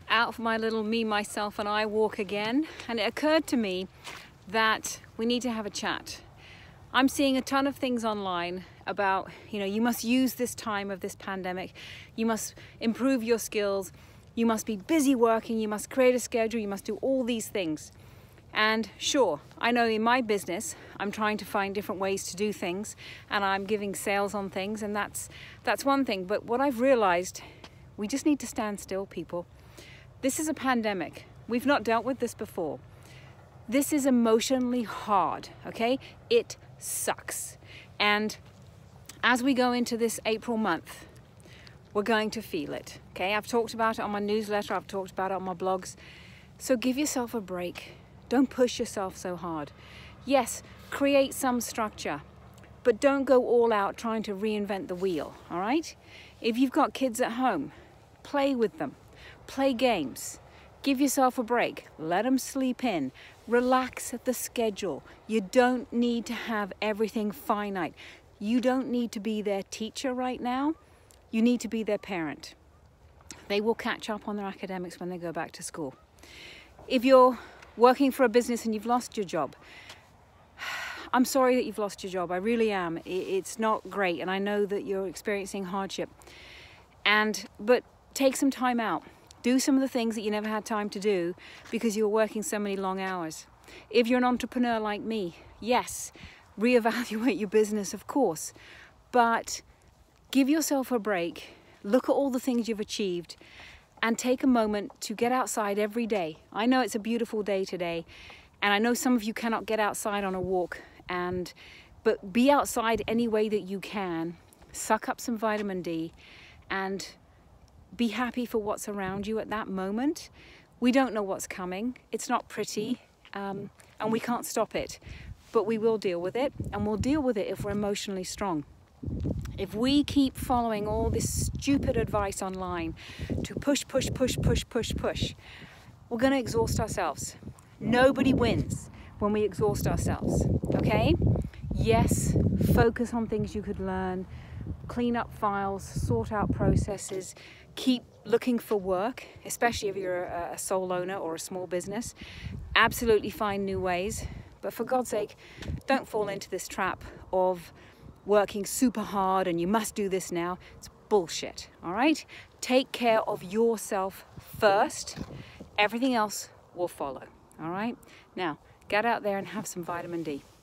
out for my little me, myself and I walk again, and it occurred to me that we need to have a chat. I'm seeing a ton of things online about, you must use this time of this pandemic, you must improve your skills, you must be busy working, you must create a schedule, you must do all these things. And sure, I know in my business, I'm trying to find different ways to do things, and I'm giving sales on things, and that's one thing. But what I've realized, we just need to stand still, people. This is a pandemic. We've not dealt with this before. This is emotionally hard, okay? It sucks. And as we go into this April month, we're going to feel it, okay? I've talked about it on my newsletter, I've talked about it on my blogs. So give yourself a break. Don't push yourself so hard. Yes, create some structure, but don't go all out trying to reinvent the wheel, all right? If you've got kids at home, play with them, play games, give yourself a break, let them sleep in, relax at the schedule. You don't need to have everything finite. You don't need to be their teacher right now. You need to be their parent. They will catch up on their academics when they go back to school. If you're working for a business and you've lost your job, I'm sorry that you've lost your job. I really am. It's not great, and I know that you're experiencing hardship. But take some time out. Do some of the things that you never had time to do because you were working so many long hours. If you're an entrepreneur like me, yes, reevaluate your business, of course, but give yourself a break. Look at all the things you've achieved and take a moment to get outside every day. I know it's a beautiful day today, and I know some of you cannot get outside on a walk, but be outside any way that you can. Suck up some vitamin D and be happy for what's around you at that moment. We don't know what's coming. It's not pretty, and we can't stop it, but we will deal with it, and we'll deal with it if we're emotionally strong. If we keep following all this stupid advice online to push, we're going to exhaust ourselves. Nobody wins when we exhaust ourselves, okay? Yes, focus on things you could learn, clean up files, sort out processes, keep looking for work, especially if you're a sole owner or a small business. Absolutely find new ways, but for God's sake, don't fall into this trap of working super hard and you must do this now. It's bullshit, all right? Take care of yourself first. Everything else will follow, all right? Now, get out there and have some vitamin D.